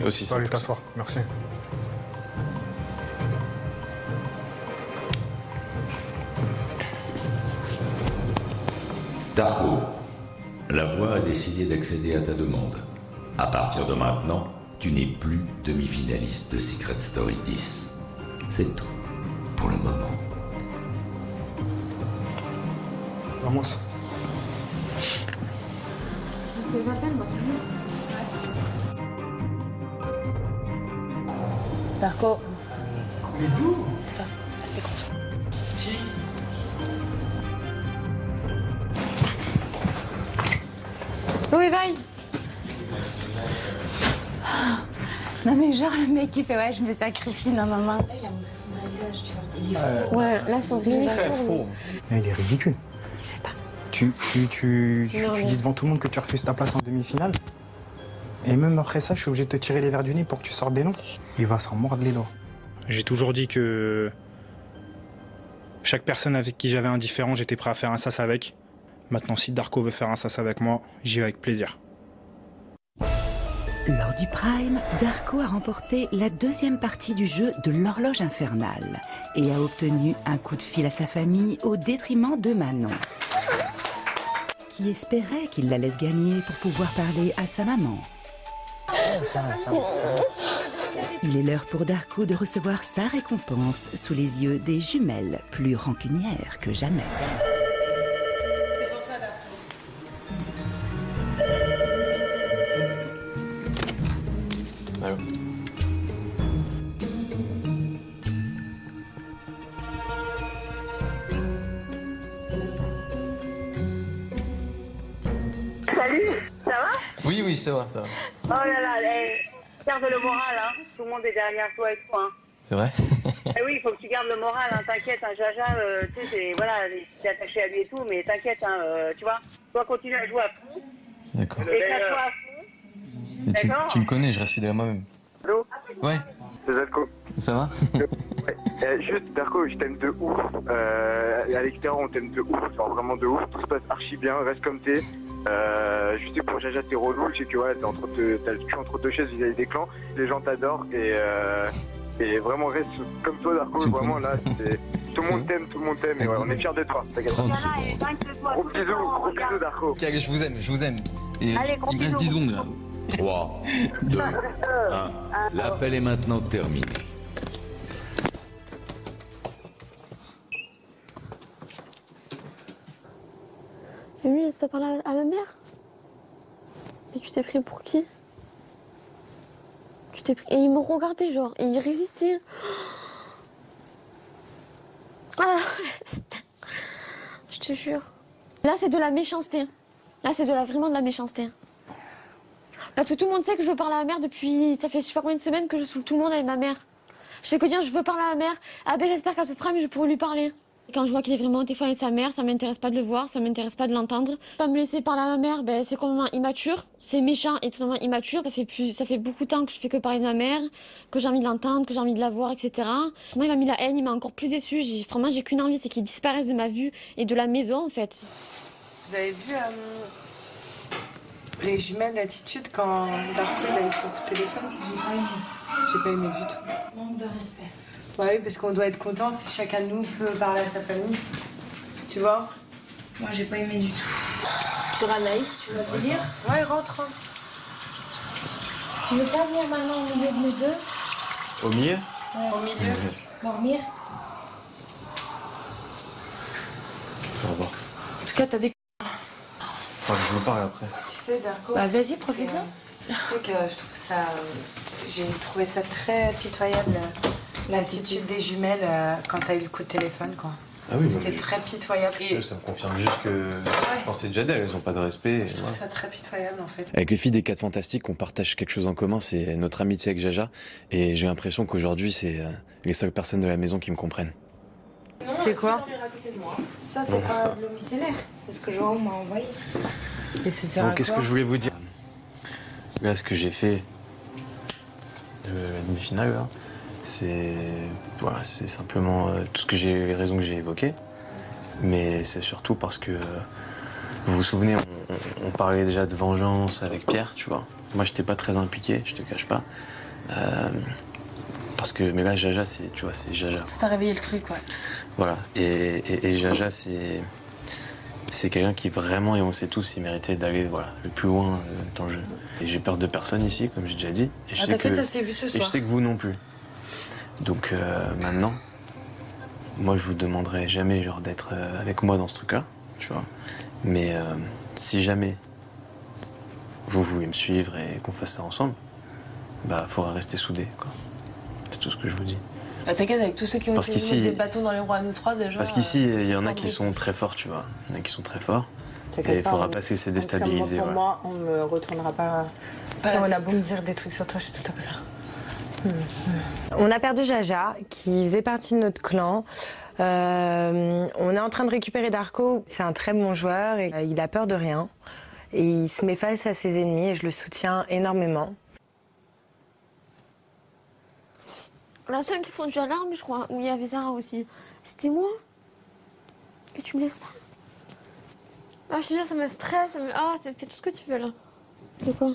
aussi Tu vas aller simple. t'asseoir, merci. Darko, la voix a décidé d'accéder à ta demande. À partir de maintenant, tu n'es plus demi-finaliste de Secret Story 10. C'est tout, pour le moment. Vamos. Ça fait pas peine, moi, c'est mieux. Darko. Mais d'où? Où il vaille? Non mais genre le mec qui fait ouais je me sacrifie, non maman. Là il a montré son vrai visage, tu vois. Il est fou. Ouais, là son mini fou. Mais il est ridicule. Il sait pas. Tu Non, mais- dis devant tout le monde que tu refuses ta place en demi-finale. Et même après ça, je suis obligé de te tirer les verres du nez pour que tu sortes des noms. Il va s'en mordre les doigts. J'ai toujours dit que chaque personne avec qui j'avais un différent, j'étais prêt à faire un sas avec. Maintenant, si Darko veut faire un sas avec moi, j'y vais avec plaisir. Lors du Prime, Darko a remporté la deuxième partie du jeu de l'horloge infernale et a obtenu un coup de fil à sa famille au détriment de Manon, qui espérait qu'il la laisse gagner pour pouvoir parler à sa maman. Il est l'heure pour Darko de recevoir sa récompense sous les yeux des jumelles, plus rancunières que jamais. Allô. Salut, ça va? Oui, oui, ça va, ça va. Oh là là, garde le moral, hein. Tout le monde est derrière toi et tout, hein. C'est vrai? Eh oui, il faut que tu gardes le moral, hein. T'inquiète, hein, Jaja, tu sais, voilà, t'es attaché à lui et tout, mais t'inquiète, hein, tu vois. Toi, continue à jouer à fond, D'accord. éclate-toi à fond. Et D'accord. tu me connais, je reste fidèle à moi-même. Allô? Ouais, C'est Darko. ça va? Juste, Darko, je t'aime de ouf. À l'extérieur, on t'aime de ouf, genre vraiment de ouf. Tout se passe archi bien, reste comme t'es. Je sais que pour Jaja, t'es relou, je sais que ouais, t'as le cul entre deux chaises vis-à-vis des clans. Les gens t'adorent et vraiment reste comme toi, Darko. Tu me Vraiment connais. là, tout le monde t'aime et ouais, on est fiers de toi. T'inquiète. 30 secondes. Gros bisous, Darko. Ok, allez, je vous aime. Et Allez, gros il me reste bisous. 10 secondes là. 3, 2, 1. L'appel est maintenant terminé. Mais lui, laisse pas parler à ma mère. Mais tu t'es pris pour qui? Tu t'es pris... Et il me regardait, genre, et il résistait. Ah, je te jure. Là, c'est de la méchanceté. Là, c'est vraiment de la méchanceté. Parce que tout le monde sait que je veux parler à ma mère depuis... Ça fait je sais pas combien de semaines que je saoule tout le monde avec ma mère. Je fais que dire, je veux parler à ma mère. Ah ben, j'espère qu'à ce prime, je pourrai lui parler. Quand je vois qu'il est vraiment au téléphone avec sa mère, ça m'intéresse pas de le voir, ça m'intéresse pas de l'entendre. Pas me laisser parler à ma mère, ben, c'est complètement immature, c'est méchant et totalement immature. Ça fait beaucoup de temps que je fais que parler de ma mère, que j'ai envie de l'entendre, que j'ai envie de la voir, etc. Vraiment, il m'a mis la haine, il m'a encore plus déçue. Vraiment, j'ai qu'une envie, c'est qu'il disparaisse de ma vue et de la maison, en fait. Vous avez vu les jumelles d'attitude quand Darko il a eu son coup de téléphone? J'ai pas aimé du tout. Manque de respect. Ouais, oui, parce qu'on doit être content si chacun de nous peut parler à sa famille. Tu vois? Moi, j'ai pas aimé du tout. Sur Anaïs, tu vas venir? Ouais, rentre. Tu veux pas venir maintenant au milieu de nous deux? Au milieu? Au milieu. Dormir? Au revoir. En tout cas, t'as des... Enfin, je me parle après. Tu sais, Darko. Bah, vas-y, profite-en. Tu sais que je trouve ça. J'ai trouvé ça très pitoyable, l'attitude des jumelles quand t'as eu le coup de téléphone, quoi. Ah oui, C'était très pitoyable. Et ça me confirme juste que je pensais déjà d'elles, elles ont pas de respect. je trouve ça très pitoyable, en fait. Avec les filles des 4 Fantastiques, on partage quelque chose en commun, c'est notre amitié avec Jaja. Et j'ai l'impression qu'aujourd'hui, c'est les seules personnes de la maison qui me comprennent. C'est quoi? Ça, c'est Non, pas ça. de l'eau micellaire. C'est ce que Joao m'a envoyé. Et ça sert Donc, à qu'est-ce quoi? que je voulais vous dire? Là, ce que j'ai fait, la demi-finale, là, c'est voilà, c'est simplement tout ce que les raisons que j'ai évoquées. Mais c'est surtout parce que, vous vous souvenez, on parlait déjà de vengeance avec Pierre, tu vois. Moi, j'étais pas très impliqué, je te cache pas. Parce que, mais là, Jaja, c'est, tu vois, c'est Jaja. Ça t'a réveillé le truc, ouais. Voilà. Et Jaja, c'est quelqu'un qui vraiment, et on le sait tous, il méritait d'aller voilà, le plus loin dans le jeu. Et j'ai peur de personne ici, comme j'ai déjà dit. Et je sais t'inquiète, que, ça s'est vu ce soir. et je sais que vous non plus. Donc maintenant, moi, je vous demanderai jamais genre d'être avec moi dans ce truc-là, tu vois. Mais si jamais vous voulez me suivre et qu'on fasse ça ensemble, bah, faudra rester soudés, quoi. C'est tout ce que je vous dis. Bah, t'inquiète, avec tous ceux qui ont essayé de mettre des bâtons dans les roues à nous trois, déjà... Parce qu'ici, il y en a qui sont très forts, tu vois. Il y en a qui sont très forts. Et il faudra pas se laisser déstabiliser. Pour moi, on me retournera pas... on a beau me dire des trucs sur toi, je suis tout comme ça. On a perdu Jaja, qui faisait partie de notre clan. On est en train de récupérer Darko. C'est un très bon joueur et il a peur de rien. Et il se met face à ses ennemis et je le soutiens énormément. La seule qui fondu l'alarme, je crois, où il y avait Zara aussi, c'était moi. Et tu me laisses pas. Ah, je te dis, ça me stresse, ça me fait tout ce que tu veux là. De quoi?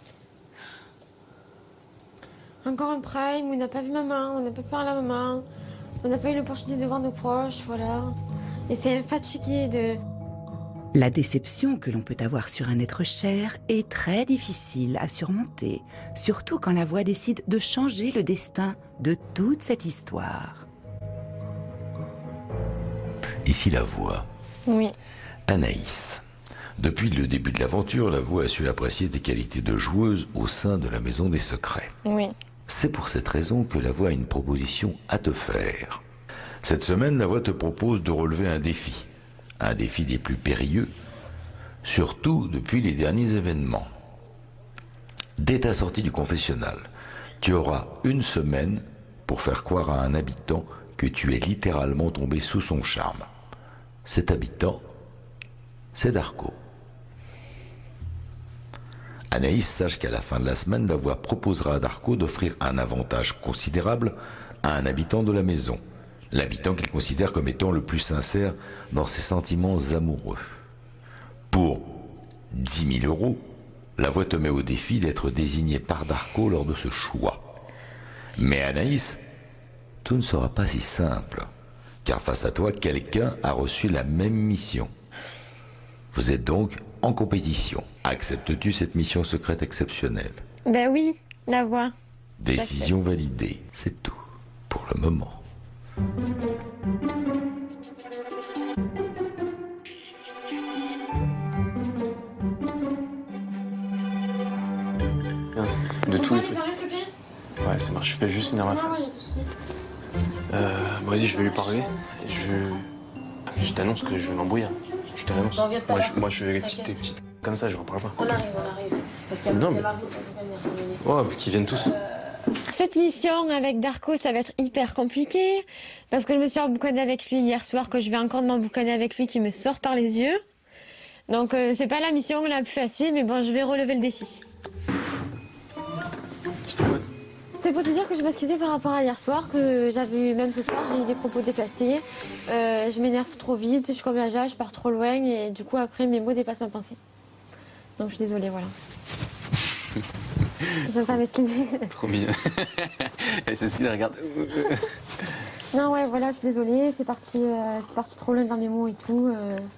Encore un prime où on n'a pas vu maman, on n'a pas parlé à maman, on n'a pas eu l'opportunité de voir nos proches, voilà. Et c'est un fatigué de... La déception que l'on peut avoir sur un être cher est très difficile à surmonter, surtout quand la voix décide de changer le destin de toute cette histoire. Ici la voix. Oui. Anaïs. Depuis le début de l'aventure, la voix a su apprécier tes qualités de joueuse au sein de la Maison des Secrets. Oui. C'est pour cette raison que la voix a une proposition à te faire. Cette semaine, la voix te propose de relever un défi des plus périlleux, surtout depuis les derniers événements. Dès ta sortie du confessionnal, tu auras une semaine pour faire croire à un habitant que tu es littéralement tombé sous son charme. Cet habitant, c'est Darko. Anaïs, sache qu'à la fin de la semaine, la voix proposera à Darko d'offrir un avantage considérable à un habitant de la maison. L'habitant qu'il considère comme étant le plus sincère dans ses sentiments amoureux. Pour 10 000 €, la voix te met au défi d'être désigné par Darko lors de ce choix. Mais Anaïs, tout ne sera pas si simple, car face à toi, quelqu'un a reçu la même mission. Vous êtes donc en compétition. Acceptes-tu cette mission secrète exceptionnelle? Ben oui, la voix. Décision validée, c'est tout, pour le moment. De tous les trucs. S'il te plaît. Ouais, ça marche, je fais juste une erreur. Non, ouais, y a pas de souci. Bon, vas-y, je vais lui parler. Je t'annonce que je vais m'embrouiller. Je te l'annonce. Bon, viens tout à l'heure. Moi, je fais les T'inquiète. petites comme ça, je ne parle pas. On arrive. Parce qu'il y a Non, mais- Marine, ça se fait venir 5 minutes. Ouais, qu'ils viennent tous. Cette mission avec Darko, ça va être hyper compliqué parce que je me suis emboucanée avec lui hier soir, que je vais encore m'emboucaner avec lui, qui me sort par les yeux. Donc c'est pas la mission la plus facile, mais bon, je vais relever le défi. Je t'écoute. C'était pour te dire que je m'excusais par rapport à hier soir, que j'avais eu, même ce soir, j'ai eu des propos déplacés. Je m'énerve trop vite, je suis comme Jaja, je pars trop loin et du coup après mes mots dépassent ma pensée. Donc je suis désolée, voilà. Je veux pas m'excuser. Trop mignon. Et Cécile, regarde. Non, ouais, voilà, je suis désolée, c'est parti trop loin dans mes mots et tout.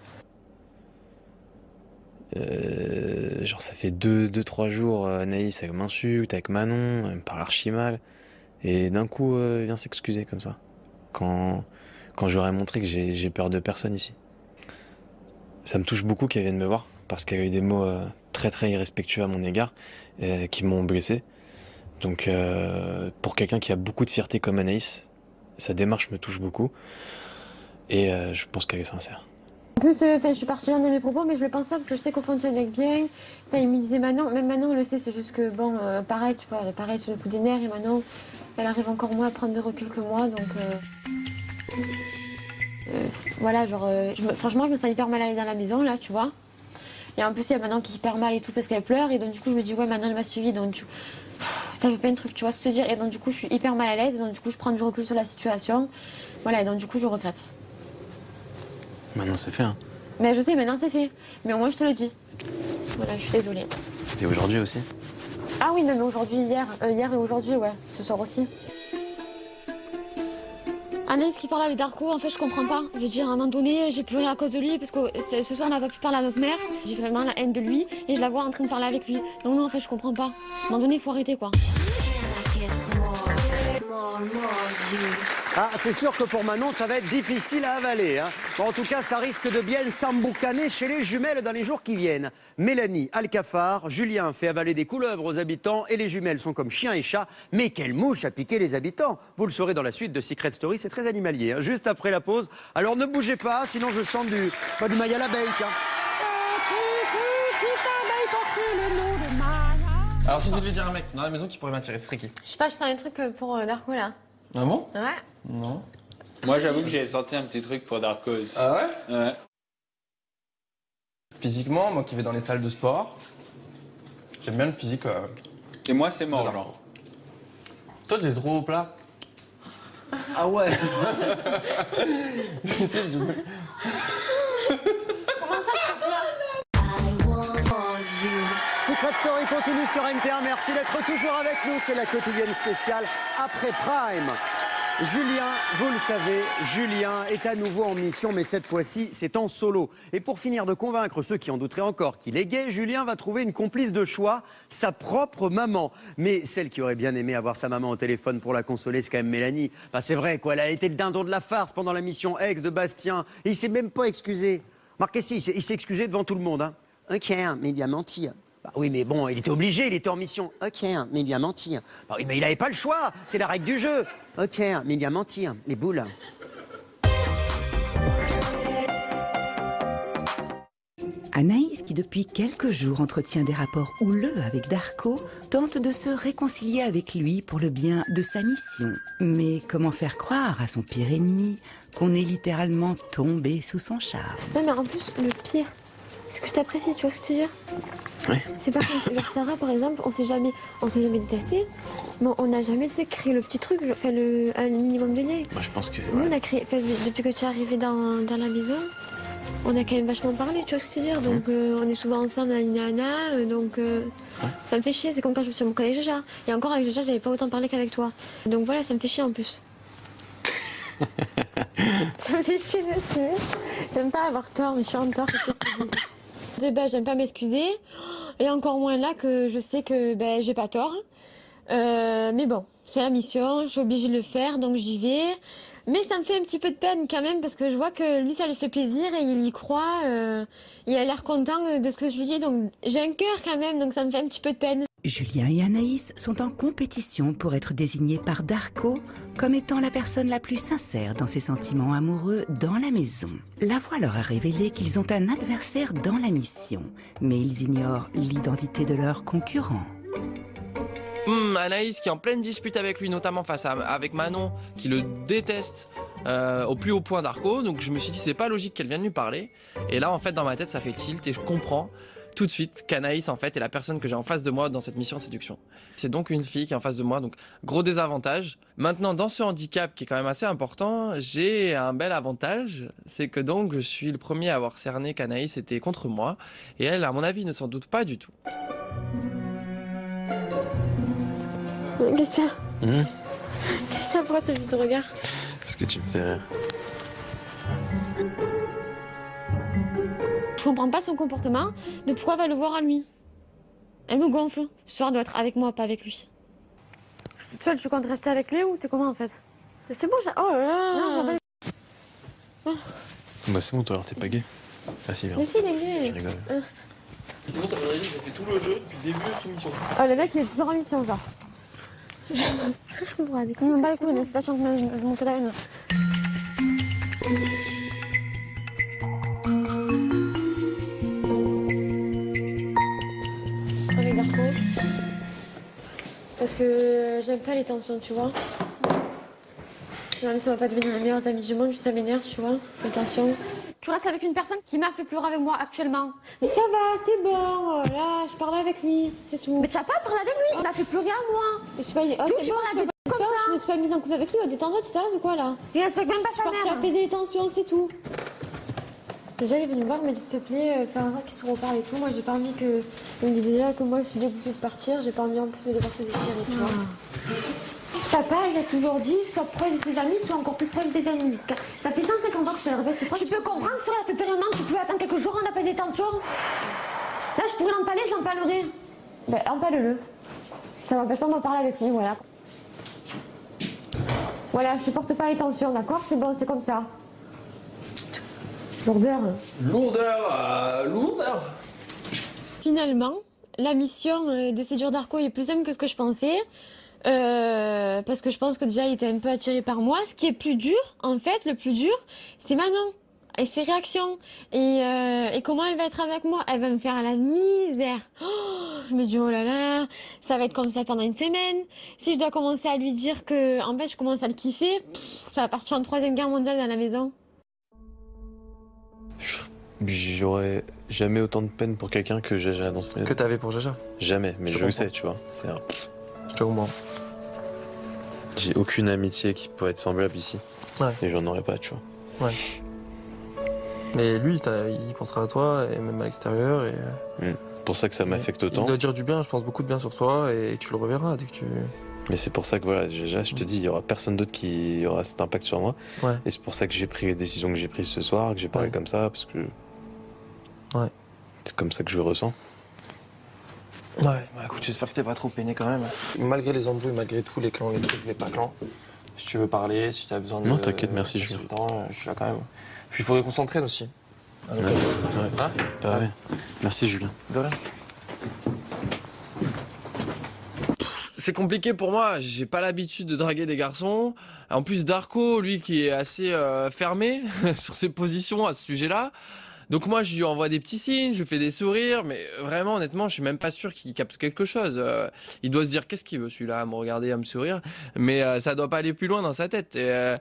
Genre, ça fait 2-3 jours, Anaïs, elle m'insulte avec Manon, elle me parle archi mal. Et d'un coup, elle vient s'excuser comme ça. Quand j'aurais montré que j'ai peur de personne ici. Ça me touche beaucoup qu'elle vienne me voir, parce qu'elle a eu des mots très très irrespectueux à mon égard, qui m'ont blessé. Donc, pour quelqu'un qui a beaucoup de fierté comme Anaïs, sa démarche me touche beaucoup. Et je pense qu'elle est sincère. En plus, je suis partie loin de mes propos, mais je le pense pas parce que je sais qu'on fonctionne avec bien. Il me disait Manon, même Manon on le sait, c'est juste que bon, pareil, tu vois, elle est pareil sur le coup des nerfs et Manon, elle arrive encore moins à prendre de recul que moi, donc voilà, genre, franchement, je me sens hyper mal à l'aise dans la maison là, tu vois. Et en plus, il y a Manon qui est hyper mal et tout parce qu'elle pleure, et donc du coup, je me dis ouais, Manon elle m'a suivi, donc ça fait plein de trucs, tu vois, se dire, et donc du coup, je suis hyper mal à l'aise, et donc du coup, je prends du recul sur la situation, voilà, et donc du coup, je regrette. Maintenant, c'est fait, hein. Mais je sais, maintenant c'est fait. Mais au moins je te le dis. Voilà, je suis désolée. Et aujourd'hui aussi. Ah oui, non, mais aujourd'hui, hier et aujourd'hui, ouais, ce soir aussi. Anaïs qui parle avec Darko, en fait, je comprends pas. Je veux dire, à un moment donné, j'ai pleuré à cause de lui parce que ce soir, on n'a pas pu parler à notre mère. J'ai vraiment la haine de lui et je la vois en train de parler avec lui. Donc non, en fait, je comprends pas. À un moment donné, il faut arrêter, quoi. Ah, c'est sûr que pour Manon, ça va être difficile à avaler. Hein. Bon, en tout cas, ça risque de bien s'emboucaner chez les jumelles dans les jours qui viennent. Mélanie a le cafard, Julien fait avaler des couleuvres aux habitants et les jumelles sont comme chien et chat. Mais quelle mouche a piqué les habitants? Vous le saurez dans la suite de Secret Story, c'est très animalier. Hein. Juste après la pause. Alors ne bougez pas, sinon je chante du Maya l'abeille. Hein. Alors si je devais dire un mec dans la maison qui pourrait m'attirer, ce serait qui? Je sais pas, je sens un truc pour Darko là. Ah bon? Ouais. Non. Moi j'avoue que j'ai senti un petit truc pour Darko aussi. Ah ouais? Ouais. Physiquement, moi qui vais dans les salles de sport, j'aime bien le physique. Et moi c'est mort genre. Toi t'es trop au plat. Ah ouais. Tu sais, Comment ça, Secret Story continue sur NT1. Merci d'être toujours avec nous. C'est la quotidienne spéciale après Prime. Julien, vous le savez, Julien est à nouveau en mission, mais cette fois-ci, c'est en solo. Et pour finir de convaincre ceux qui en douteraient encore qu'il est gay, Julien va trouver une complice de choix, sa propre maman. Mais celle qui aurait bien aimé avoir sa maman au téléphone pour la consoler, c'est quand même Mélanie. Enfin, c'est vrai, quoi, elle a été le dindon de la farce pendant la mission Ex de Bastien. Et il s'est même pas excusé. Marquez si, il s'est excusé devant tout le monde. Hein. Ok, mais il a menti. Bah oui, mais bon, il était obligé, il était en mission. Ok, mais il a menti. Bah oui, mais il n'avait pas le choix, c'est la règle du jeu. Ok, mais il a menti, les boules. Anaïs, qui depuis quelques jours entretient des rapports houleux avec Darko, tente de se réconcilier avec lui pour le bien de sa mission. Mais comment faire croire à son pire ennemi qu'on est littéralement tombé sous son charme? Non, mais en plus, le pire, c'est que je t'apprécie, tu vois ce que je veux dire? Oui. C'est pas comme genre Sarah, par exemple, on s'est jamais détesté, mais on n'a jamais, tu sais, créé le petit truc, enfin, un minimum de lien. Moi, je pense que... Nous, on a créé, depuis que tu es arrivé dans la maison, on a quand même vachement parlé, tu vois ce que je veux dire? Donc, on est souvent ensemble, donc ça me fait chier, c'est comme quand je me suis avec Jaja. Et encore, avec Jaja, j'avais pas autant parlé qu'avec toi. Donc voilà, ça me fait chier en plus. Ça me fait chier aussi. J'aime pas avoir tort, mais je suis en tort, c'est ce que je te dis. J'aime pas m'excuser, et encore moins là que je sais que j'ai pas tort. Mais bon, c'est la mission, je suis obligée de le faire, donc j'y vais. Mais ça me fait un petit peu de peine quand même, parce que je vois que lui, ça lui fait plaisir et il y croit. Il a l'air content de ce que je lui dis, donc j'ai un cœur quand même, donc ça me fait un petit peu de peine. Julien et Anaïs sont en compétition pour être désignés par Darko comme étant la personne la plus sincère dans ses sentiments amoureux dans la maison. La voix leur a révélé qu'ils ont un adversaire dans la mission, mais ils ignorent l'identité de leur concurrent. Anaïs qui est en pleine dispute avec lui, notamment avec Manon, qui le déteste au plus haut point Darko. Donc je me suis dit c'est pas logique qu'elle vienne lui parler. Et là en fait dans ma tête ça fait tilt et je comprends tout de suite qu'Anaïs en fait est la personne que j'ai en face de moi dans cette mission séduction. C'est donc une fille qui est en face de moi, donc gros désavantage. Maintenant dans ce handicap qui est quand même assez important, j'ai un bel avantage, c'est que donc je suis le premier à avoir cerné qu'Anaïs était contre moi. Et elle, à mon avis, ne s'en doute pas du tout. Christian, Christian, pourquoi ce vieux regard? Parce que tu me fais rire. Je comprends pas son comportement, de pourquoi elle va le voir à lui. Elle me gonfle. Ce soir, elle doit être avec moi, pas avec lui. Je suis toute seule, tu comptes rester avec lui ou c'est comment en fait? C'est bon, oh là là. Non, je m'appelle. Bah c'est bon, toi alors t'es pas gay. Ah si, viens. Mais si, il est gay. Je rigole. Sinon ça voudrait dire que j'ai fait tout le jeu depuis le début sous mission. Oh, le mec, il est toujours en mission, genre. Comment on bat les couilles, c'est la chance de monter la haine. Avec Darko. Parce que j'aime pas les tensions, tu vois. Même si on va pas devenir les meilleurs amis du monde, ça m'énerve, tu vois, les tensions. Tu restes avec une personne qui m'a fait pleurer avec moi actuellement. Mais ça va, c'est bon, voilà, je parle avec lui, c'est tout. Mais tu as pas parlé avec lui, il m'a fait pleurer à moi. Je suis pas dit, oh, c'est bon, comme ça. Je me suis pas mise en couple avec lui, détends-toi, tu es sérieuse ou quoi là? Il respecte même pas sa mère. Tu as apaiser les tensions, c'est tout. Déjà, il est venu me voir, il m'a dit s'il te plaît, fais un truc qui se reparle et tout. Moi, j'ai pas envie que. Il me dit déjà que moi, je suis dégoûtée de partir, j'ai pas envie en plus de devoir te déchirer, tu vois. Papa, il a toujours dit sois proche de tes amis, sois encore plus proche des ennemis. Ça fait 150 ans que je te le répète. Tu peux comprendre, sur la fait plus rien, tu peux attendre quelques jours, on n'a pas des tensions. Là, je pourrais l'empaler, je l'empalerai. Ben, empale-le. Ça m'empêche pas de m'en parler avec lui, voilà. Voilà, je supporte pas les tensions, d'accord? C'est bon, c'est comme ça. Lourdeur. Lourdeur. Finalement, la mission de séduire Darko est plus simple que ce que je pensais. Parce que je pense que déjà il était un peu attiré par moi. Ce qui est plus dur, en fait, le plus dur, c'est Manon et ses réactions. Et comment elle va être avec moi. Elle va me faire la misère. Oh, je me dis, oh là là, ça va être comme ça pendant une semaine. Si je dois commencer à lui dire que, en fait, je commence à le kiffer, ça va partir en 3e guerre mondiale dans la maison. J'aurais jamais autant de peine pour quelqu'un que Jaja dans ce. Que t'avais pour Jaja? Jamais, mais je le sais, tu vois. Je te comprends. J'ai aucune amitié qui pourrait être semblable ici. Ouais. Et j'en aurais pas, tu vois. Ouais. Mais lui, il pensera à toi, et même à l'extérieur. Et... C'est pour ça que ça m'affecte autant. Il doit dire du bien, je pense beaucoup de bien sur toi, et tu le reverras dès que tu... Mais c'est pour ça que voilà, Jaja, je te dis, il y aura personne d'autre qui aura cet impact sur moi. Ouais. Et c'est pour ça que j'ai pris les décisions que j'ai prises ce soir, que j'ai parlé comme ça, parce que... Ouais. C'est comme ça que je le ressens. Ouais, bah écoute, j'espère que t'es pas trop peiné quand même. Malgré les embrouilles, malgré tout, les clans, les trucs, les pas clans, si tu veux parler, si tu as besoin de... Non, t'inquiète, merci Julien. Je suis là quand même. Puis il faudrait qu'on s'entraîne aussi. Ouais. Ouais. Merci Julien. De rien. C'est compliqué pour moi, j'ai pas l'habitude de draguer des garçons. En plus Darko, lui qui est assez fermé sur ses positions à ce sujet-là. Donc moi je lui envoie des petits signes, je fais des sourires, mais vraiment honnêtement je suis même pas sûr qu'il capte quelque chose. Il doit se dire qu'est-ce qu'il veut celui-là, à me regarder, à me sourire, mais ça doit pas aller plus loin dans sa tête. Et,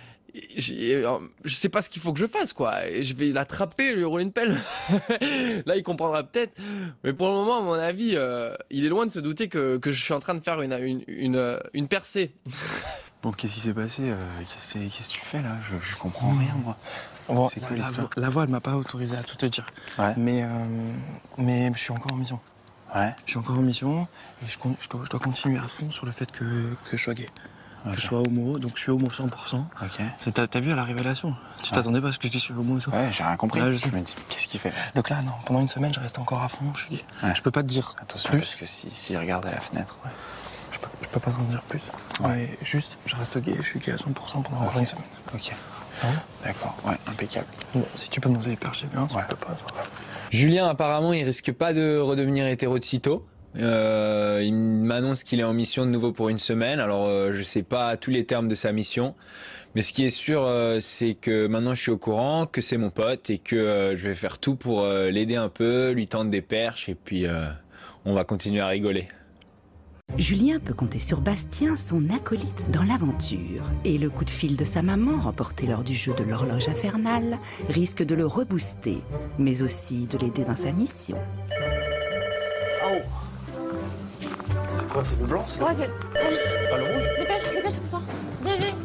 je sais pas ce qu'il faut que je fasse quoi, et je vais l'attraper, lui rouler une pelle. Là il comprendra peut-être, mais pour le moment à mon avis il est loin de se douter que je suis en train de faire une percée. Bon, qu'est-ce qui s'est passé? Qu'est-ce que tu fais là? Je comprends rien moi. Bon, c'est quoi l'histoire? La voix elle m'a pas autorisé à tout te dire, ouais. Mais je suis encore en mission. Ouais. Je suis encore en mission et je dois continuer à fond sur le fait que je sois gay. Que je sois homo, donc je suis homo 100%. Ok. T'as vu à la révélation? Tu t'attendais pas à ce que je dis je suis homo et tout? Ouais, j'ai rien compris. Ouais, je me dis, qu'est-ce qu'il fait? Donc là, non, pendant une semaine, je reste encore à fond, je suis gay. Ouais. Je peux pas te dire attention, plus. Parce que s'il regarde à la fenêtre... Ouais. Je peux pas t'en dire plus. Ouais, juste, je reste gay, je suis gay à 100% pendant encore une semaine. Ok. D'accord, ouais, impeccable. Bon, si tu peux me donner percher bien, si tu peux pas... Julien, apparemment, il risque pas de redevenir hétéro de sitôt. Il m'annonce qu'il est en mission de nouveau pour une semaine. Alors, je sais pas tous les termes de sa mission. Mais ce qui est sûr, c'est que maintenant je suis au courant, que c'est mon pote et que je vais faire tout pour l'aider un peu, lui tendre des perches et puis on va continuer à rigoler. Julien peut compter sur Bastien, son acolyte dans l'aventure. Et le coup de fil de sa maman, remporté lors du jeu de l'horloge infernale, risque de le rebooster, mais aussi de l'aider dans sa mission. Oh. C'est quoi? C'est le blanc? Ouais, c'est pas le rouge? Dépêche, c'est pour toi. Viens, viens.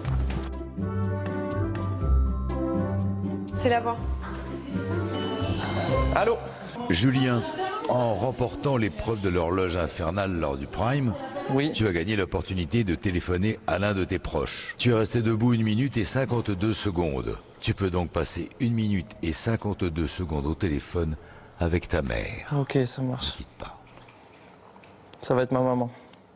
C'est la voix. Allô? Julien, en remportant l'épreuve de l'horloge infernale lors du Prime, tu as gagné l'opportunité de téléphoner à l'un de tes proches. Tu es resté debout 1 minute et 52 secondes. Tu peux donc passer 1 minute et 52 secondes au téléphone avec ta mère. Ok, ça marche. Ne quitte pas. Ça va être ma maman.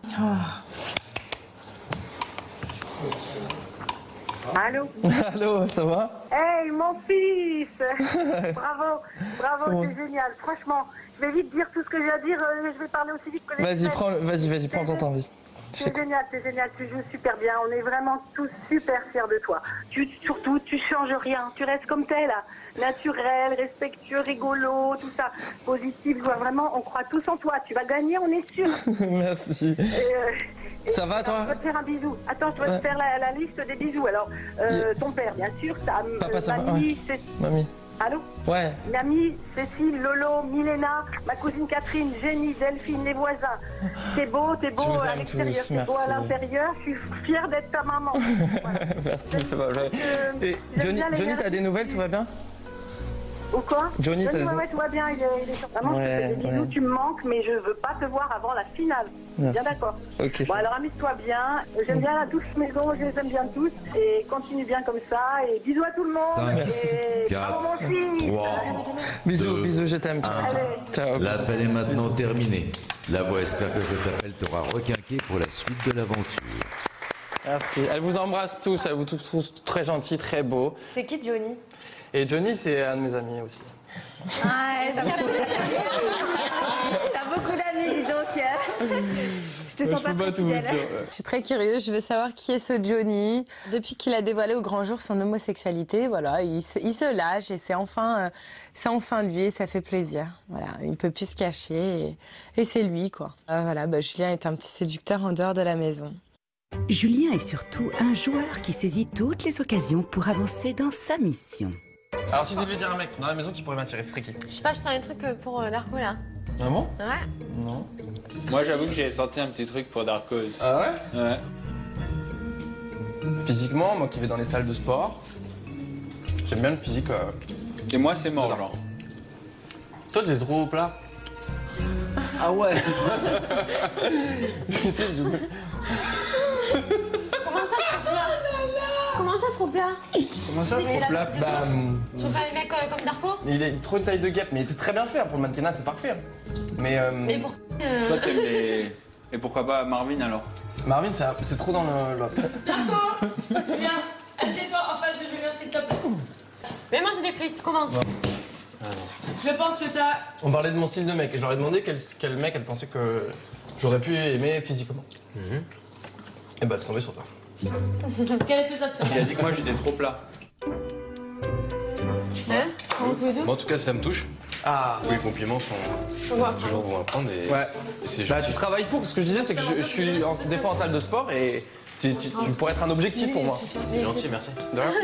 Allô? Allô, ça va? Hey, mon fils! Bravo, c'est génial. Franchement, je vais vite dire tout ce que j'ai à dire. Je vais parler aussi vite que les Vas-y, prends ton temps, vite. C'est génial, tu joues super bien. On est vraiment tous super fiers de toi. Surtout, tu changes rien. Tu restes comme t'es là. Naturel, respectueux, rigolo, tout ça. Positif, vraiment, on croit tous en toi. Tu vas gagner, on est sûr. Merci. Ça va, toi? Je dois te faire un bisou. Attends, je dois te faire la liste des bisous. Alors, ton père, bien sûr. Papa, ça va? Mamie, Mamie. Allô? Ouais. Mamie, Cécile, Lolo, Milena, ma cousine Catherine, Jenny, Delphine, les voisins. T'es beau à l'extérieur, t'es beau à l'intérieur. Je suis fière d'être ta maman. Voilà. Merci, ça va. Et Johnny, t'as des nouvelles? Tout va bien? Ou quoi? Johnny, ouais, tout va bien, il est sur. Vraiment, je te fais des bisous, tu me manques, mais je veux pas te voir avant la finale. Merci. Bien d'accord. Ok. Bon, alors amuse-toi bien. J'aime bien la douce maison, je les aime bien tous. Et continue bien comme ça. Et bisous à tout le monde. 5, 4, 3, bisous, je t'aime. Ciao. L'appel est maintenant terminé. La voix espère que cet appel t'aura requinqué pour la suite de l'aventure. Merci. Elle vous embrasse tous, elle vous trouve très gentil, très beau. C'est qui Johnny? Et Johnny, c'est un de mes amis aussi. Ah, t'as beaucoup d'amis, dis donc. Je te sens pas très fidèle. Je suis très curieuse, je veux savoir qui est ce Johnny. Depuis qu'il a dévoilé au grand jour son homosexualité, voilà, il se lâche et c'est enfin lui et ça fait plaisir. Voilà, il ne peut plus se cacher et c'est lui, quoi. Voilà, Julien est un petit séducteur en dehors de la maison. Julien est surtout un joueur qui saisit toutes les occasions pour avancer dans sa mission. Alors si tu devais dire un mec dans la maison qui pourrait m'attirer, ce serait qui? Je sais pas, je sens un truc pour Darko là. Ah bon? Ouais. Non. Moi j'avoue que j'ai senti un petit truc pour Darkos. Ah ouais? Ouais. Physiquement, moi qui vais dans les salles de sport, j'aime bien le physique. Et moi c'est mort genre. Toi t'es trop au plat. Ah ouais. Comment ça trop plat? Comment ça trop plat? Comment ça trop plat? Tu veux faire des mecs comme Darko? Il est trop une taille de guêpe, mais il était très bien fait. Pour le mannequinat, c'est parfait. Mais pour... Toi t'aimes les... Et pourquoi pas Marvin alors? Marvin, c'est trop dans l'autre. Darko, viens, assieds-toi en face de Julien, s'il te plaît. Mets-moi des frites, commence. Ah non. Je pense que t'as... On parlait de mon style de mec et je leur ai demandé quel mec elle pensait que j'aurais pu aimer physiquement. Et bah c'est tombé sur toi. Quel effet ça te fait? Il a dit que moi j'étais trop plat. Hein? Comment tous les deux? Bon, en tout cas, ça me touche. Ah. Tous les compliments sont toujours bons à prendre. Et... Ouais. Et c'est bah, tu travailles pour. Ce que je disais, c'est que je suis des fois en salle de sport et tu pourrais être un objectif pour moi. C'est gentil, merci. De rien.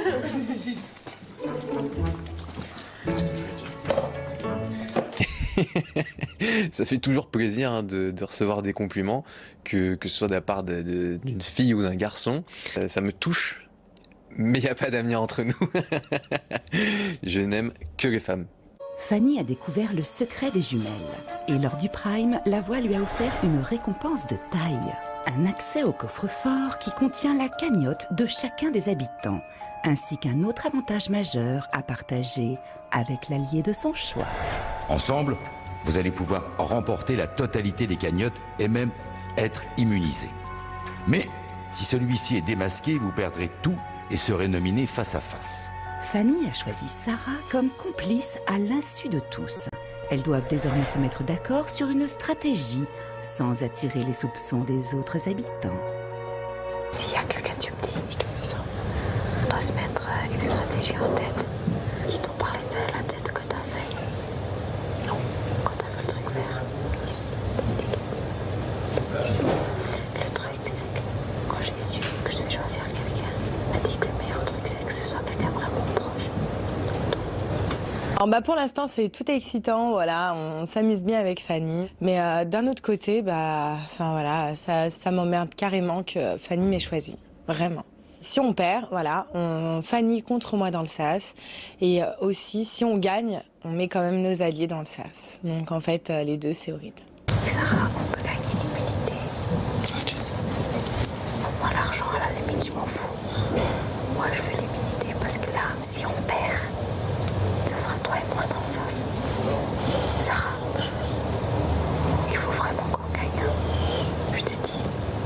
Ça fait toujours plaisir hein, de recevoir des compliments, que ce soit de la part d'une fille ou d'un garçon. Ça me touche, mais il n'y a pas d'avenir entre nous. Je n'aime que les femmes. Fanny a découvert le secret des jumelles. Et lors du Prime, la voix lui a offert une récompense de taille. Un accès au coffre-fort qui contient la cagnotte de chacun des habitants, ainsi qu'un autre avantage majeur à partager avec l'allié de son choix. Ensemble, vous allez pouvoir remporter la totalité des cagnottes et même être immunisé. Mais si celui-ci est démasqué, vous perdrez tout et serez nominé face à face. Fanny a choisi Sarah comme complice à l'insu de tous. Elles doivent désormais se mettre d'accord sur une stratégie sans attirer les soupçons des autres habitants. S'il y a quelqu'un, tu me dis, je te fais ça. On doit se mettre une stratégie en tête. Ils t'ont parlé de la tête que t'as fait. Non, quand t'as vu le truc vert. Le truc, c'est que quand j'ai su que je devais choisir quelqu'un, on m'a dit que le meilleur truc, c'est que ce soit quelqu'un vraiment proche. Alors pour l'instant, tout est excitant, voilà, on s'amuse bien avec Fanny. Mais d'un autre côté, voilà, ça m'emmerde carrément que Fanny m'ait choisi, vraiment. Si on perd, voilà, Fanny contre moi dans le sas. Et aussi, si on gagne, on met quand même nos alliés dans le sas. Donc en fait, les deux, c'est horrible. Sarah, on peut gagner l'immunité. Moi, l'argent, à la limite, je m'en fous. Moi, je veux l'immunité parce que là, si on perd, ça sera toi et moi dans le sas. Sarah, il faut vraiment qu'on gagne. Je te dis.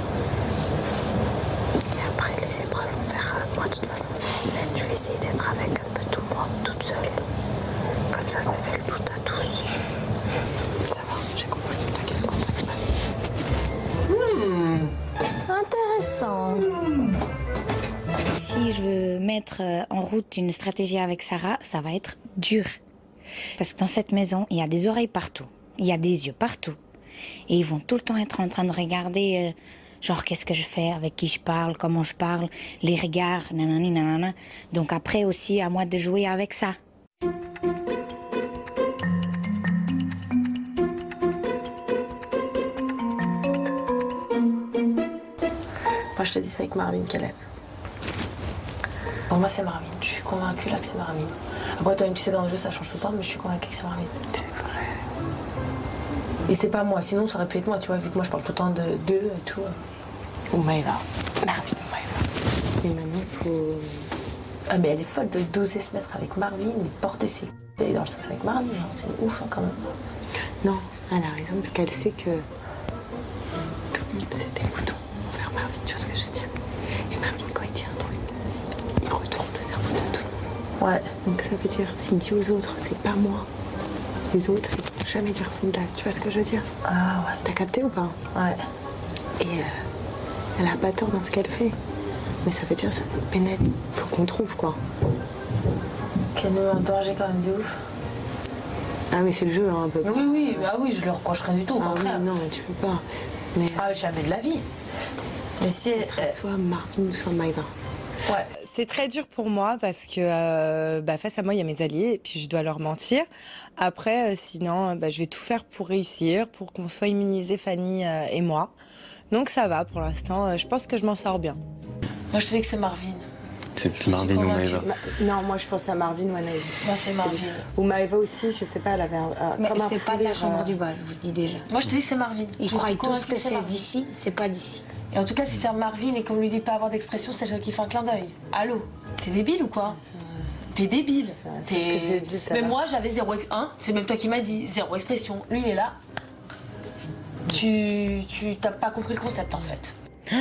Et après, les épreuves, on verra. Moi, de toute façon, cette semaine, je vais essayer d'être avec un peu tout le monde, toute seule. Comme ça fait le tout à tous. Ça va, j'ai compris. T'inquiète, ce qu'on fait. Intéressant. Si je veux mettre en route une stratégie avec Sarah, ça va être dur. Parce que dans cette maison, il y a des oreilles partout. Il y a des yeux partout. Et ils vont tout le temps être en train de regarder, genre qu'est-ce que je fais, avec qui je parle, comment je parle, les regards, nanani, nanana. Donc après aussi, à moi de jouer avec ça. Moi, je te dis ça avec Marvin qu'elle aime. Pour moi, c'est Marvin. Je suis convaincue là que c'est Marvin. Après, toi, tu sais, dans le jeu, ça change tout le temps, mais je suis convaincue que c'est Marvin. C'est vrai. Et c'est pas moi, sinon ça aurait pu être moi, tu vois, vu que moi je parle tout le temps de d'eux et tout. Ou Maëva. Marvin ou Maëva. Mais maintenant, faut. Ah, mais elle est folle d'oser se mettre avec Marvin et de porter ses dans le sens avec Marvin, hein. C'est ouf hein, quand même. Non, elle a raison, parce qu'elle sait que tout le monde c'est des boutons envers Marvin, tu vois ce que je veux dire. Et Marvin, quand il dit un truc, il retourne le cerveau de tout le monde. Ouais. Donc ça veut dire, s'il dit aux autres, c'est pas moi. Les autres, ils vont jamais dire son blase, tu vois ce que je veux dire. Ah ouais. T'as capté ou pas? Ouais. Et elle a pas tort dans ce qu'elle fait. Mais ça veut dire, ça peut pénaliser. Faut qu'on trouve, quoi. Qu'elle nous met en danger quand même de ouf. Ah oui, c'est le jeu, hein, un peu. Oui, oui, bah oui, je le reprocherai du tout, au contraire. Oui, non, mais tu peux pas. Mais... Ah, jamais de la vie. Mais si elle... soit Marvin ou soit Maëva. Ouais. C'est très dur pour moi parce que face à moi, il y a mes alliés et puis je dois leur mentir. Après, sinon, je vais tout faire pour réussir, pour qu'on soit immunisés, Fanny et moi. Donc ça va pour l'instant. Je pense que je m'en sors bien. Moi, je te dis que c'est Marvin. C'est Marvin ou Maëva. Non, moi je pense à Marvin ou Anaïs. Moi, c'est Marvin. Ou Maëva aussi, je sais pas, elle avait Mais c'est pas de la chambre du bas, je vous le dis déjà. Moi, je te dis que c'est Marvin. Ils croient tous que c'est d'ici, c'est pas d'ici. Et en tout cas, si c'est Marvin et qu'on lui dit de pas avoir d'expression, c'est le qui fait un clin d'œil. Allô? T'es débile ou quoi? T'es débile. Mais moi, j'avais zéro... c'est même toi qui m'as dit, zéro expression. Lui, il est là. Tu t'as pas compris le concept, en fait.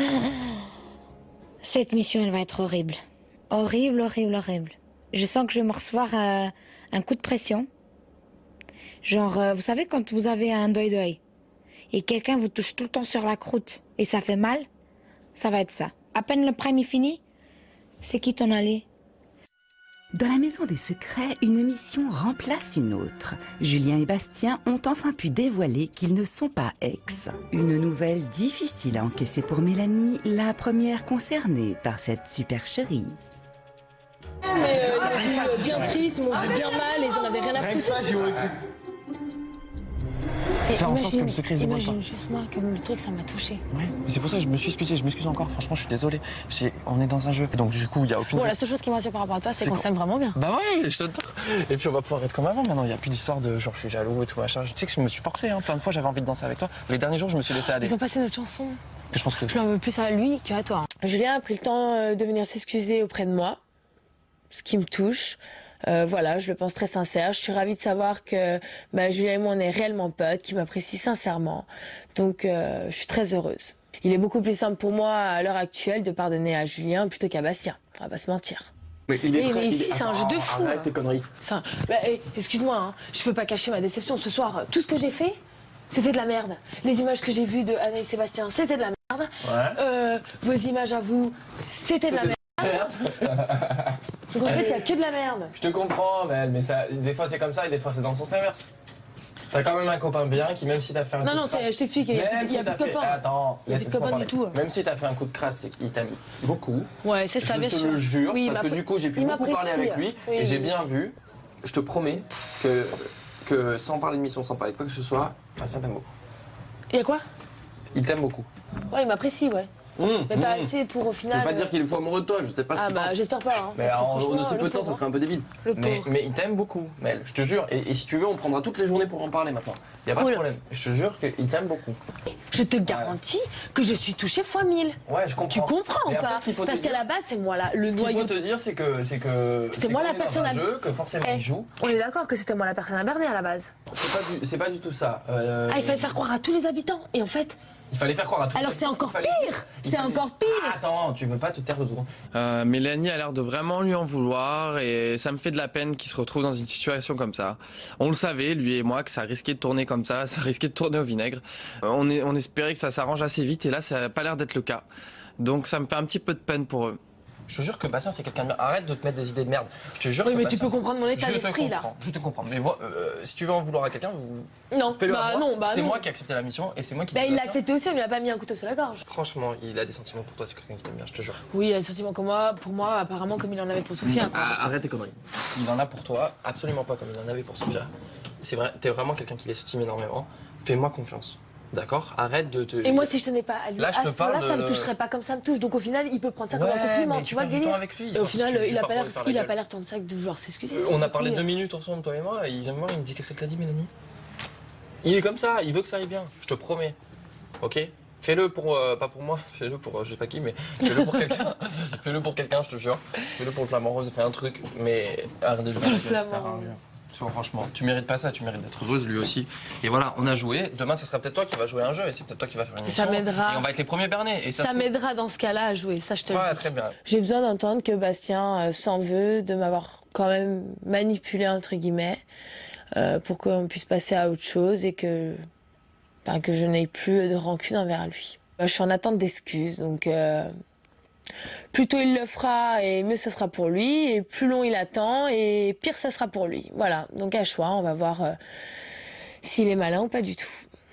Cette mission, elle va être horrible. Horrible, horrible, horrible. Je sens que je vais me recevoir un coup de pression. Genre, vous savez, quand vous avez un deuil et quelqu'un vous touche tout le temps sur la croûte et ça fait mal, ça va être ça. À peine le prime est fini, c'est qui t'en allait? Dans la Maison des Secrets, une mission remplace une autre. Julien et Bastien ont enfin pu dévoiler qu'ils ne sont pas ex. Une nouvelle difficile à encaisser pour Mélanie, la première concernée par cette supercherie. Mais ils m'ont vu bien triste, ils m'ont vu bien mal, ils en avaient rien à foutre. Faire en sorte que le secret se dévoile pas. Imagine juste moi, comme le truc, ça m'a touché. Ouais, mais c'est pour ça que je me suis excusé, je m'excuse encore. Franchement, je suis désolé. On est dans un jeu. Donc, du coup, il n'y a aucune. Bon, la seule chose qui me rassure par rapport à toi, c'est qu'on s'aime vraiment bien. Bah ouais, je t'adore. Et puis, on va pouvoir être comme avant maintenant. Il n'y a plus d'histoire de genre, je suis jaloux et tout machin. Tu sais que je me suis forcé, hein. Plein de fois, j'avais envie de danser avec toi. Les derniers jours, je me suis laissé aller. Ils ont passé notre chanson. Je pense que. Je lui en veux plus à lui qu'à toi. Julien a pris le temps de venir s'excuser auprès de moi, ce qui me touche. Voilà, je le pense très sincère. Je suis ravie de savoir que Julien et moi, on est réellement potes, qu'il m'apprécie sincèrement. Donc, je suis très heureuse. Il est beaucoup plus simple pour moi, à l'heure actuelle, de pardonner à Julien plutôt qu'à Bastien. On va pas se mentir. Mais il est mais ici, c'est un jeu de fou. Arrête tes conneries. Excuse-moi, hein, je peux pas cacher ma déception. Ce soir, tout ce que j'ai fait, c'était de la merde. Les images que j'ai vues de Anaïs et Sébastien, c'était de la merde. Ouais. Vos images à vous, c'était de la merde. Donc en fait, il n'y a que de la merde. Je te comprends, mais ça, des fois c'est comme ça et des fois c'est dans le sens inverse. T'as quand même un copain bien qui, même si t'as fait un coup de crasse... Non, je t'explique, il y a plus de copains. Attends, il y a plus de copains du tout. Même si t'as fait un coup de crasse, il t'aime beaucoup. Ouais, c'est ça, bien sûr. Je te le jure, parce que du coup, j'ai pu beaucoup parler avec lui et j'ai bien vu, je te promets, que sans parler de mission, sans parler de quoi que ce soit, Bastien t'aime beaucoup. Il y a quoi? Il t'aime beaucoup. Ouais, il m'apprécie, ouais. Mais pas assez pour au final. Je veux pas dire qu'il est fou amoureux de toi, je sais pas ce qu'il pense. J'espère pas. Hein, mais en aussi peu de temps, ça serait un peu débile. Mais il t'aime beaucoup, Mel, je te jure. Et si tu veux, on prendra toutes les journées pour en parler maintenant. Y a pas de problème. Je te jure qu'il t'aime beaucoup. Je te garantis que je suis touchée fois 1000. Ouais, je comprends. Tu comprends ou pas? Parce qu'à la base, c'est moi là, le noyau. Ce qu'il faut te dire, c'est que c'était moi la personne à jeu, que forcément il joue. On est d'accord que c'était moi la personne à berner à la base. C'est pas du tout ça. Il fallait faire croire à tous les habitants. Et en fait. Il fallait faire croire à tout. Alors c'est encore pire. C'est encore pire. Attends, tu veux pas te taire 2 secondes. Mélanie a l'air de vraiment lui en vouloir et ça me fait de la peine qu'il se retrouve dans une situation comme ça. On le savait, lui et moi, que ça risquait de tourner comme ça risquait de tourner au vinaigre. On espérait que ça s'arrange assez vite et là, ça n'a pas l'air d'être le cas. Donc ça me fait un petit peu de peine pour eux. Je te jure que Bastien, c'est quelqu'un de bien. Arrête de te mettre des idées de merde. Je te jure oui, que mais Bastien, tu peux comprendre mon état d'esprit là. Je te comprends. Mais si tu veux en vouloir à quelqu'un, non, fais-le à moi. C'est non. moi qui ai accepté la mission et c'est moi qui. Il l'a accepté aussi, on lui a pas mis un couteau sur la gorge. Franchement, il a des sentiments pour toi, c'est quelqu'un qui t'aime bien, je te jure. Oui, il a des sentiments comme moi, pour moi, apparemment comme il en avait pour Sophia. Arrête tes conneries. Il en a pour toi, absolument pas comme il en avait pour Sophia. C'est vrai, t'es vraiment quelqu'un qui l'estime énormément. Fais-moi confiance. D'accord, arrête de te... Et moi, si je tenais pas à lui, Là, je à te ce point-là, parle ça de- me toucherait pas comme ça me touche. Donc au final, il peut prendre ça comme un compliment, mais tu vois le délire. avec lui. Et au Enfin, final, si tu il a pars pas pour lui faire la l'air, il a gueule. pas l'air tant de ça que de vouloir s'excuser. On a parlé 2 minutes ensemble, toi et moi, et il vient me voir, il me dit qu'est-ce qu'elle t'a dit, Mélanie? Il est comme ça, il veut que ça aille bien, je te promets. Ok? Fais-le pour, pas pour moi, fais-le pour je sais pas qui, mais fais-le pour quelqu'un. Fais-le pour quelqu'un, je te jure. Fais-le pour le Flamant Rose, fais un truc, mais arrête de le faire. Le la gueule, ça sert à Flamant rien. Tu vois, franchement, tu mérites pas ça, tu mérites d'être heureuse lui aussi. Et voilà, on a joué. Demain, ça sera peut-être toi qui vas jouer à un jeu, et c'est peut-être toi qui vas faire une émission. Ça m'aidera. Et on va être les premiers bernés. Et Ça m'aidera dans ce cas-là à jouer, ça je te le Ouais, dis. très bien. J'ai besoin d'entendre que Bastien s'en veut de m'avoir quand même manipulé entre guillemets pour qu'on puisse passer à autre chose et que je n'aie plus de rancune envers lui. Je suis en attente d'excuses, donc plus tôt il le fera et mieux ça sera pour lui, et plus long il attend et pire ça sera pour lui. Voilà, donc à choix, on va voir s'il est malin ou pas du tout.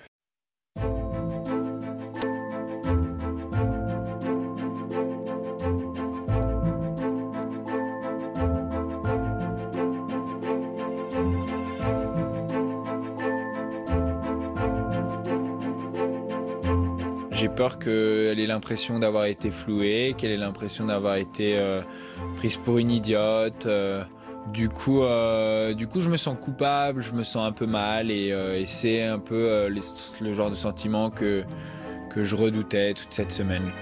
J'ai peur qu'elle ait l'impression d'avoir été flouée, qu'elle ait l'impression d'avoir été prise pour une idiote. Du coup, je me sens coupable, je me sens un peu mal et c'est un peu le genre de sentiment que je redoutais toute cette semaine.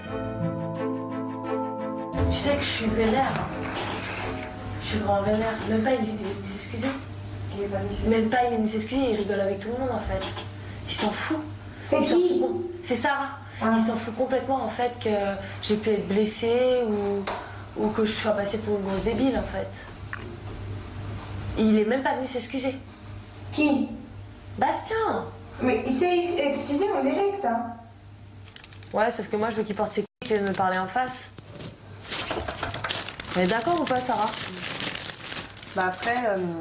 Tu sais que je suis vénère. Je suis vraiment vénère. Même pas il est venu s'excuser. Même pas il est venu s'excuser, il rigole avec tout le monde en fait. Il s'en fout. C'est qui? C'est Sarah. Il s'en fout complètement en fait que j'ai pu être blessée ou que je sois passée pour une grosse débile en fait. Et il est même pas venu s'excuser. Qui? Bastien. Mais il s'est excusé en direct. Hein. Ouais, sauf que moi je veux qu'il porte ses couilles et me parler en face. On est d'accord ou pas, Sarah? Bah après,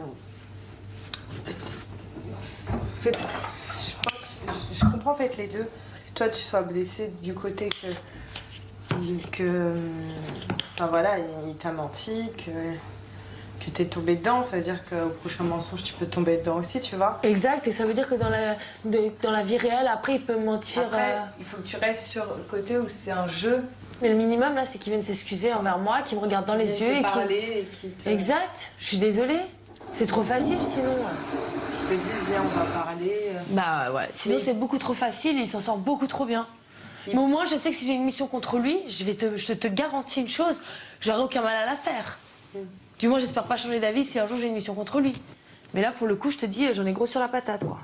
je comprends en fait les deux. Que toi tu sois blessée du côté que enfin voilà, il t'a menti, que t'es tombée dedans, ça veut dire qu'au prochain mensonge tu peux tomber dedans aussi, tu vois. Exact, et ça veut dire que dans la vie réelle, après il peut me mentir. Après, il faut que tu restes sur le côté où c'est un jeu. Mais le minimum là, c'est qu'il vienne s'excuser envers moi, qu'il me regarde dans les yeux et qu'il. Exact, je suis désolée. C'est trop facile sinon. Je te dis, viens, on va parler. Bah ouais, sinon c'est beaucoup trop facile et il s'en sort beaucoup trop bien. Mais au moins, je sais que si j'ai une mission contre lui, je te garantis une chose, j'aurai aucun mal à la faire. Du moins, j'espère pas changer d'avis si un jour j'ai une mission contre lui. Mais là, pour le coup, je te dis, j'en ai gros sur la patate, quoi.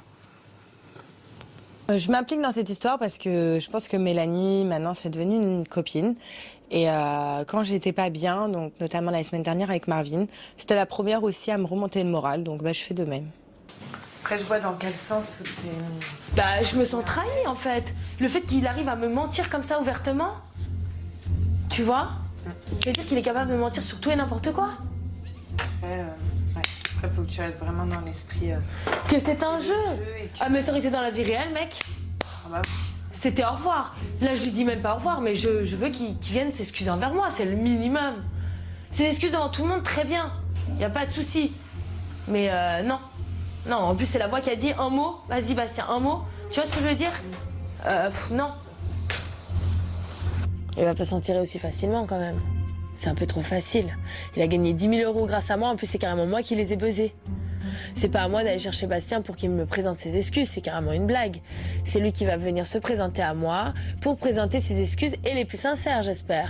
Je m'implique dans cette histoire parce que je pense que Mélanie, maintenant, c'est devenu une copine. Et quand j'étais pas bien, donc notamment la semaine dernière avec Marvin, c'était la première aussi à me remonter le moral, donc bah, je fais de même. Après, je vois dans quel sens où t'es... Bah, je me sens trahie, en fait. Le fait qu'il arrive à me mentir comme ça ouvertement, tu vois, ça veut dire qu'il est capable de me mentir sur tout et n'importe quoi. Après, faut que tu restes vraiment dans l'esprit... Que c'est un jeu. Ah, mais ça aurait été dans la vie réelle, mec. Ah bah... C'était au revoir. Là, je lui dis même pas au revoir, mais je veux qu'il vienne s'excuser envers moi, c'est le minimum. Ses excuses devant tout le monde, très bien. Y a pas de souci. Mais non. Non, en plus, c'est la voix qui a dit un mot. Vas-y, Bastien, un mot. Tu vois ce que je veux dire? Non. Il va pas s'en tirer aussi facilement, quand même. C'est un peu trop facile. Il a gagné 10 000 € grâce à moi. En plus, c'est carrément moi qui les ai buzzés. C'est pas à moi d'aller chercher Bastien pour qu'il me présente ses excuses, c'est carrément une blague. C'est lui qui va venir se présenter à moi pour présenter ses excuses et les plus sincères, j'espère.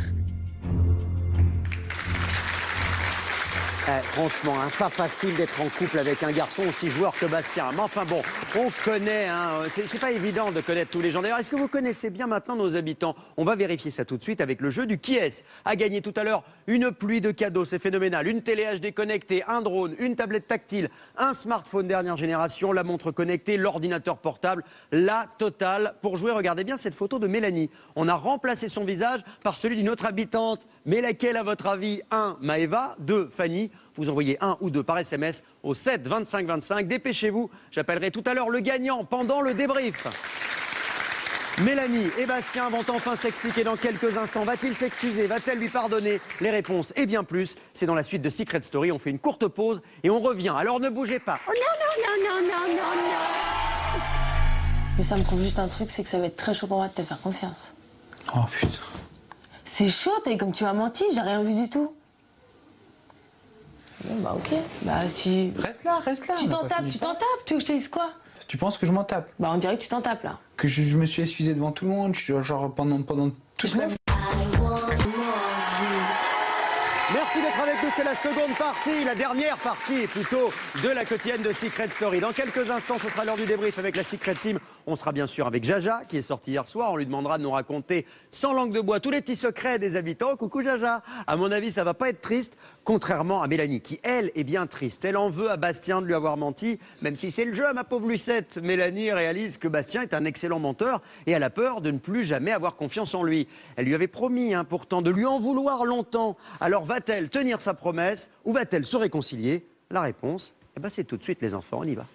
Franchement, hein, pas facile d'être en couple avec un garçon aussi joueur que Bastien. Mais enfin bon, on connaît, hein, c'est pas évident de connaître tous les gens. D'ailleurs, est-ce que vous connaissez bien maintenant nos habitants? On va vérifier ça tout de suite avec le jeu du qui est-ce. A gagné tout à l'heure une pluie de cadeaux, c'est phénoménal. Une télé HD connectée, un drone, une tablette tactile, un smartphone dernière génération, la montre connectée, l'ordinateur portable, la totale. Pour jouer, regardez bien cette photo de Mélanie. On a remplacé son visage par celui d'une autre habitante. Mais laquelle, à votre avis? 1, Maëva. 2, Fanny. Vous envoyez 1 ou 2 par SMS au 7 25 25. Dépêchez-vous, j'appellerai tout à l'heure le gagnant pendant le débrief. Mélanie et Bastien vont enfin s'expliquer dans quelques instants. Va-t-il s'excuser? Va-t-elle lui pardonner? Les réponses et bien plus, c'est dans la suite de Secret Story. On fait une courte pause et on revient. Alors ne bougez pas. Oh non, non, non, non, non, non, non. Mais ça me prouve juste un truc, c'est que ça va être très chaud pour moi de te faire confiance. Oh putain. C'est chaud, t'as vu comme tu m'as menti, j'ai rien vu du tout. Bon bah ok, bah si... Reste là. Tu t'en tapes, tu veux que je te dise quoi? Tu penses que je m'en tape? Bah on dirait que tu t'en tapes là. Que je me suis excusé devant tout le monde, genre pendant toute la... Merci d'être avec nous, c'est la seconde partie, la dernière partie plutôt de la quotidienne de Secret Story. Dans quelques instants, ce sera l'heure du débrief avec la Secret Team. On sera bien sûr avec Jaja qui est sorti hier soir. On lui demandera de nous raconter sans langue de bois tous les petits secrets des habitants. Coucou Jaja. À mon avis, ça va pas être triste, contrairement à Mélanie qui, elle, est bien triste. Elle en veut à Bastien de lui avoir menti, même si c'est le jeu, ma pauvre Lucette. Mélanie réalise que Bastien est un excellent menteur et elle a peur de ne plus jamais avoir confiance en lui. Elle lui avait promis pourtant de lui en vouloir longtemps. Alors va-t-elle tenir sa promesse ou va-t-elle se réconcilier? La réponse, c'est tout de suite les enfants, on y va.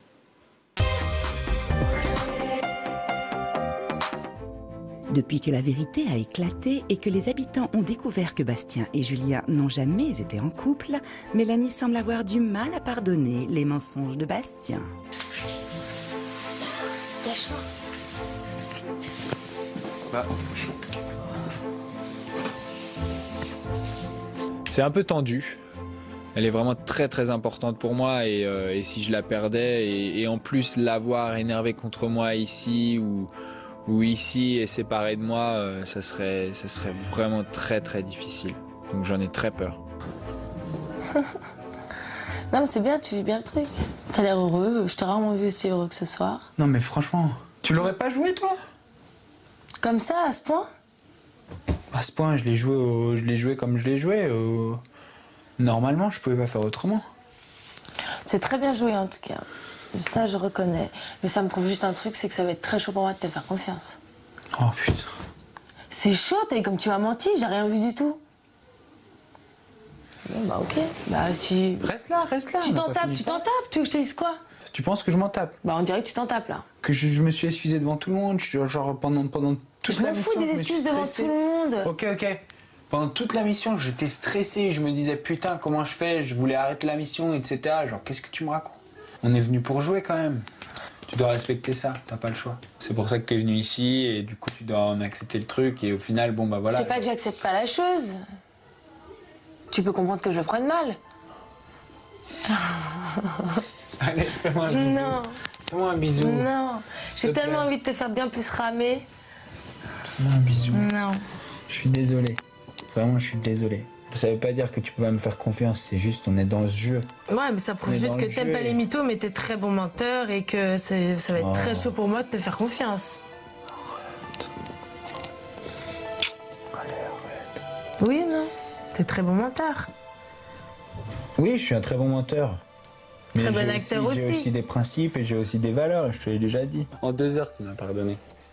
Depuis que la vérité a éclaté et que les habitants ont découvert que Bastien et Julien n'ont jamais été en couple, Mélanie semble avoir du mal à pardonner les mensonges de Bastien. Lâche-moi. C'est un peu tendu. Elle est vraiment très importante pour moi et si je la perdais et en plus l'avoir énervée contre moi ici ou ici et séparée de moi, ça serait vraiment très difficile. Donc j'en ai très peur. Non mais c'est bien, tu vis bien le truc. T'as l'air heureux, je t'ai rarement vu aussi heureux que ce soir. Non mais franchement, tu l'aurais pas joué toi? Comme ça, à ce point? À ce point, je l'ai joué comme je l'ai joué. Normalement, je pouvais pas faire autrement. C'est très bien joué en tout cas. Ça, je reconnais. Mais ça me prouve juste un truc, c'est que ça va être très chaud pour moi de te faire confiance. Oh putain. C'est chaud, t'as vu comme tu m'as menti, j'ai rien vu du tout. Bon bah ok, bah si... Reste là. Tu t'en tapes, tu veux que je te dise quoi? Tu penses que je m'en tape? Bah on dirait que tu t'en tapes là. Que je me suis excusé devant tout le monde, genre pendant toute la mission. Je m'en fous des excuses devant tout le monde. Ok. Pendant toute la mission, j'étais stressé, je me disais putain comment je fais, je voulais arrêter la mission, etc. Genre qu'est-ce que tu me racontes? On est venu pour jouer quand même. Tu dois respecter ça, t'as pas le choix. C'est pour ça que t'es venu ici et du coup tu dois en accepter le truc et au final bon bah voilà. C'est pas que j'accepte pas la chose. Tu peux comprendre que je le prenne mal. Allez, fais-moi un bisou. Non. Fais-moi un bisou. Non. J'ai tellement envie de te faire bien plus ramer. Fais-moi un bisou. Non. Je suis désolé. Vraiment, je suis désolé. Ça veut pas dire que tu peux pas me faire confiance, c'est juste on est dans ce jeu. Ouais, mais ça prouve juste que t'aimes pas les mythos, mais t'es très bon menteur et que ça va être très chaud pour moi de te faire confiance. Arrête. Oui, non. T'es très bon menteur. Oui, je suis un très bon menteur. Mais très bon acteur aussi. J'ai aussi des principes et j'ai aussi des valeurs, je te l'ai déjà dit. En 2 heures, tu m'as pardonné.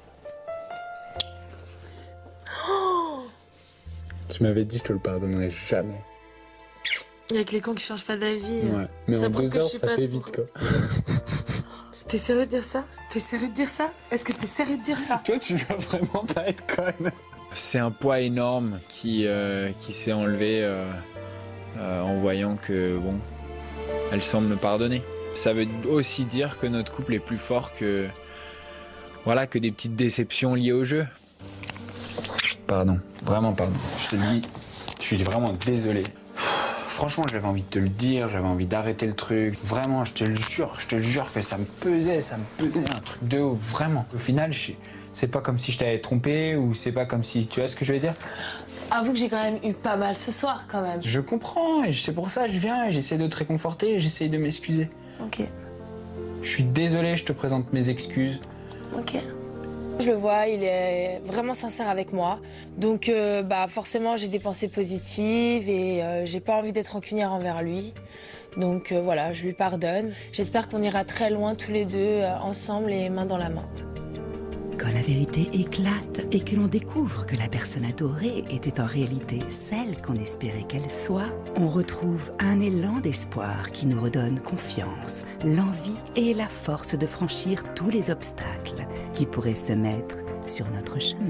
Tu m'avais dit que je le pardonnerais jamais. Il y a que les cons qui changent pas d'avis. Ouais, mais en 2 heures, ça fait vite, quoi. T'es sérieux de dire ça? T'es sérieux de dire ça? Est-ce que t'es sérieux de dire ça? Toi, tu vas vraiment pas être conne. C'est un poids énorme qui s'est enlevé en voyant que, bon, elle semble me pardonner. Ça veut aussi dire que notre couple est plus fort que, voilà, que des petites déceptions liées au jeu. Pardon, vraiment pardon. Je te le dis, je suis vraiment désolé. Franchement, j'avais envie de te le dire, j'avais envie d'arrêter le truc. Vraiment, je te le jure que ça me pesait un truc de ouf, vraiment. Au final, c'est pas comme si je t'avais trompé ou c'est pas comme si... Tu vois ce que je veux dire? Avoue que j'ai quand même eu pas mal ce soir, quand même. Je comprends, et c'est pour ça que je viens, j'essaie de te réconforter et j'essaie de m'excuser. Ok. Je suis désolé, je te présente mes excuses. Ok. Je le vois, il est vraiment sincère avec moi. Donc bah forcément j'ai des pensées positives et j'ai pas envie d'être rancunière envers lui. Donc voilà, je lui pardonne. J'espère qu'on ira très loin tous les deux ensemble et main dans la main. Quand la vérité éclate et que l'on découvre que la personne adorée était en réalité celle qu'on espérait qu'elle soit, on retrouve un élan d'espoir qui nous redonne confiance, l'envie et la force de franchir tous les obstacles qui pourraient se mettre sur notre chemin.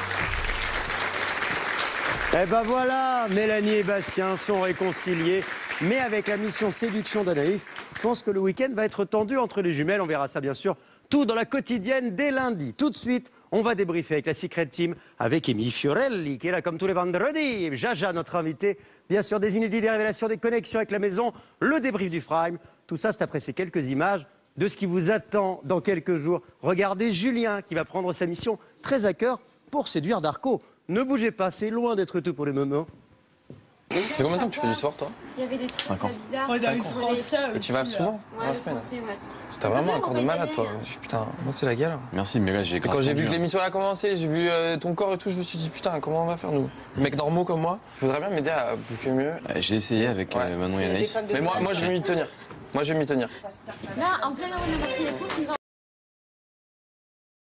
Eh ben voilà, Mélanie et Bastien sont réconciliés. Mais avec la mission séduction d'Anaïs, je pense que le week-end va être tendu entre les jumelles. On verra ça bien sûr tout dans la quotidienne dès lundi. Tout de suite, on va débriefer avec la Secret Team, avec Amy Fiorelli qui est là comme tous les vendredis. Jaja, notre invité. Bien sûr, des inédits, des révélations, des connexions avec la maison, le débrief du Prime. Tout ça, c'est après ces quelques images de ce qui vous attend dans quelques jours. Regardez Julien qui va prendre sa mission très à cœur pour séduire Darko. Ne bougez pas, c'est loin d'être tout pour le moment. Ça fait combien de temps que tu fais du sport, toi? Il y avait des trucs 5 ans. bizarres. 5 ans. Et tu vas souvent dans la semaine? T'as vraiment un corps de malade, toi. Putain, moi, c'est la galère. Merci, mais là, j'ai Quand j'ai vu que l'émission a commencé, j'ai vu ton corps et tout, je me suis dit, putain, comment on va faire, nous? Les mecs normaux comme moi, je voudrais bien m'aider à bouffer mieux. J'ai essayé avec Manon et Anaïs. Mais moi, je vais m'y tenir. Moi, je vais m'y tenir. Là, en plein là, on a marqué les coups, ils ont